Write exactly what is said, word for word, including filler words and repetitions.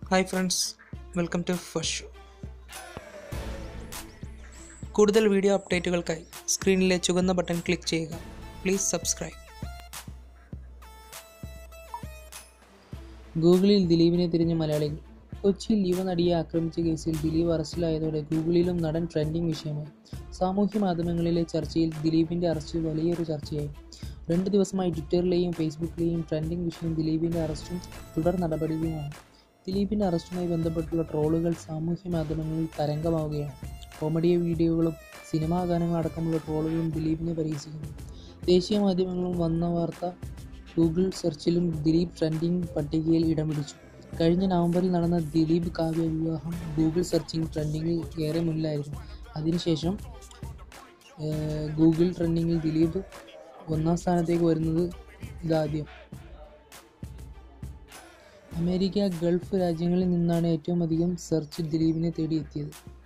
Hi friends, welcome to first show. കൂടുതൽ video അപ്ഡേറ്റുകൾക്കായി സ്ക്രീനിലെ ചുവന്ന ബട്ടൺ ക്ലിക്ക് ചെയ്യുക. Please subscribe. ഗൂഗിളിൽ ദിലീപിനെ തിരിഞ്ഞ മലയാളികൾ. കൊച്ചിയിൽ യുവനടിയെ ആക്രമിച്ച കേസിൽ ദിലീപ് അറസ്റ്റിലായതോടെ ഗൂഗിളിലും നടൻ ട്രെൻഡിംഗ് വിഷയമായി. സാമൂഹ്യ മാധ്യമങ്ങളിലെ ചർച്ചയിൽ ദിലീപിൻ്റെ അറസ്റ്റ് വലിയൊരു ചർച്ചയായി. രണ്ട് ദിവസമായി ട്വിറ്ററിലെയും ഫേസ്ബുക്കിലെയും ട്രെൻഡിംഗ് വിഷയം ദിലീപിൻ്റെ അറസ്റ്റും തുടർ നടപടികളുമാണ്. ദിലീപിൻ്റെ അറസ്റ്റുമായി ബന്ധപ്പെട്ടുള്ള ട്രോളുകൾ സാമൂഹ്യ മാധ്യമങ്ങളിൽ തരംഗമാവുകയാണ്. കോമഡി വീഡിയോകളും സിനിമാ ഗാനങ്ങളടക്കമുള്ള ട്രോളുകളും ദിലീപിനെ പരിഹസിക്കുന്നു. ദേശീയ മാധ്യമങ്ങളും വന്ന വാർത്ത ഗൂഗിൾ സെർച്ചിലും ദിലീപ് ട്രെൻഡിംഗ് പട്ടികയിൽ ഇടം പിടിച്ചു. കഴിഞ്ഞ നവംബറിൽ നടന്ന ദിലീപ് കാവ്യ വിവാഹം ഗൂഗിൾ സെർച്ചിങ് ട്രെൻഡിങ്ങിൽ ഏറെ മുന്നിലായിരുന്നു. അതിനുശേഷം ഗൂഗിൾ ട്രെൻഡിങ്ങിൽ ദിലീപ് ഒന്നാം സ്ഥാനത്തേക്ക് വരുന്നത് ഇതാദ്യം. അമേരിക്ക, ഗൾഫ് രാജ്യങ്ങളിൽ നിന്നാണ് ഏറ്റവും അധികം സെർച്ച് ദിലീപിനെ തേടി എത്തിയത്.